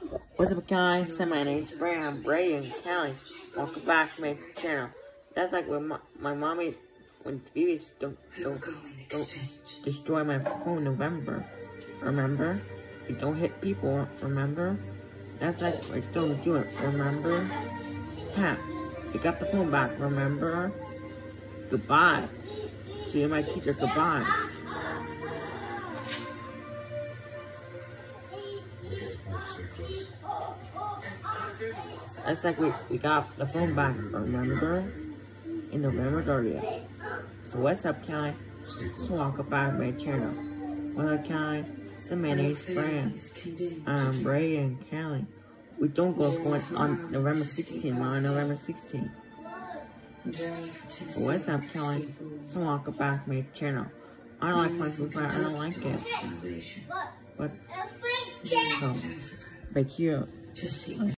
What's up, guys? So my name's Bray. I'm Bray and Callie. Welcome back to my channel. That's like when my mommy, when babies don't destroy my phone. November, remember? You don't hit people. Remember? That's like don't do it. Remember? Ha! You got the phone back. Remember? Goodbye. See you, my teacher. Goodbye. It's like we got the phone back, remember? In November 30th. So what's up, Callie? So welcome back to my channel. Well, Callie, so my name's Bray. I'm Bray and Callie. We don't go to school on November 16th, on November 16th. So what's up, Callie? So welcome back to my channel. I don't like my food, I don't like it. But, so, like here.